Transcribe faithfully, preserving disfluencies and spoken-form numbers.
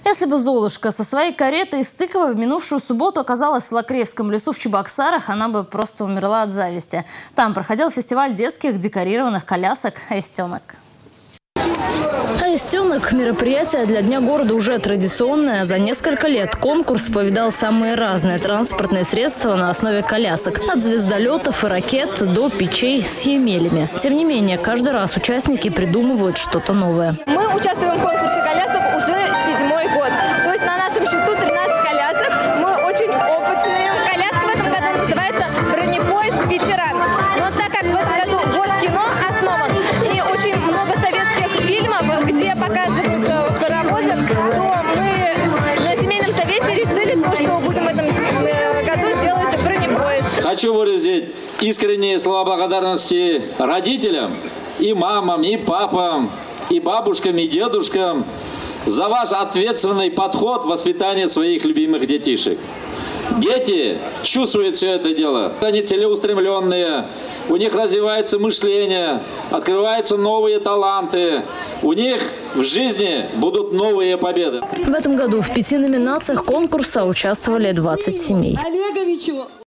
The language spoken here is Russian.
Если бы Золушка со своей каретой из тыквы в минувшую субботу оказалась в Лакреевском лесу в Чебоксарах, она бы просто умерла от зависти. Там проходил фестиваль детских декорированных колясок «Аистенок». «Аистенок» – мероприятие для Дня города уже традиционное. За несколько лет конкурс повидал самые разные транспортные средства на основе колясок. От звездолетов и ракет до печей с емелями. Тем не менее, каждый раз участники придумывают что-то новое. Мы участвуем в конкурсе колясок уже седьмой год. То есть на нашем счету тринадцать колясок. Мы очень опытные. Коляска в этом году называется «Бронепоезд ветеран». Но так как в этом году год кино основан и очень много советских фильмов, где показываются паровозы, то мы на семейном совете решили то, что будем в этом году делать бронепоезд. Хочу выразить искренние слова благодарности родителям, и мамам, и папам, и бабушкам, и дедушкам за ваш ответственный подход в воспитании своих любимых детишек. Дети чувствуют все это дело. Они целеустремленные, у них развивается мышление, открываются новые таланты. У них в жизни будут новые победы. В этом году в пяти номинациях конкурса участвовали двадцать семей.